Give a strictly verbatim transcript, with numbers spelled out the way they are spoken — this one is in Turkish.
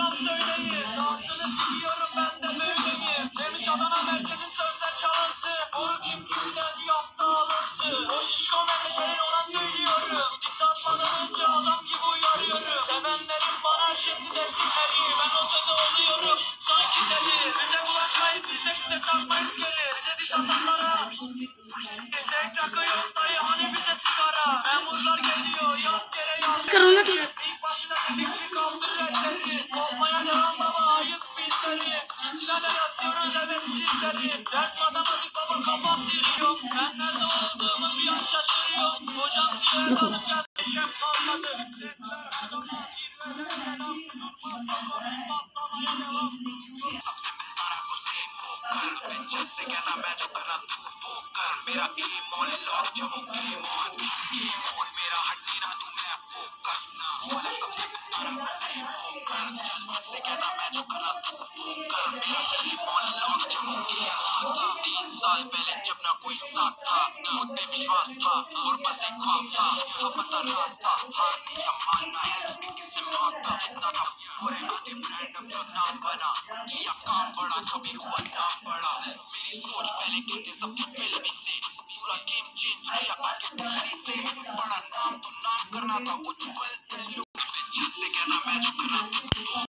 yalan söyleyin. Dansını sikiyorum ben de böyleyim. Demiş Adana merkezin sözler çalıntı. Onu kim kimden yaptı alıntı. O şişko menajerin ona söylüyorum. Diss atmadan önce adam gibi uyarıyorum. Sevenlerim bana şimdi desin eri. Ben o sözü oluyorum sanki deli. Bize bulaşmayın biz de bize satmayız geri. Bize diss atanlara Esek rakı yok dayı hani bize sigara. Memurlar geliyor yat yere yat. İlk başına dedikçe kaldır elleri. Kopmaya devam baba ayık bizleri. İntilerle yazıyoruz evet sizleri. Ders matematik baba kapat diriyor. Ben nerede olduğumu bir an şaşırıyorum. Hocam diye alıp gel. Eşem kalmadı. Sesler adama zirvede selam. Durmaz patlamaya devam. चल से कहना मैं जो करना तू वो कर मेरा एम ऑन लॉक जमो गेम ऑन गेम ऑन मेरा हटने ना तू मैं फोकस वाला सबसे तारा सेम होकर चल से कहना मैं जो करना तू वो कर मेरा एम ऑन लॉक जमो गेम ऑन तीन साल पहले जब ना कोई साथ था खुद पे विश्वास था और बस एक ख्वाब था था पता रास्ता हार नहीं संभालना है किससे मांगता जितना था पूरे आधे ब्रांड अब जो नाम बना किया काम बड़ा कभी हुआ नाम बड़ा मेरी सोच पहले कहते सबके फिल्मी से पूरा गेम चेंज किया आगे दूसरी से बड़ा नाम तो नाम करना था उज्जवल से कहना मैं जो करना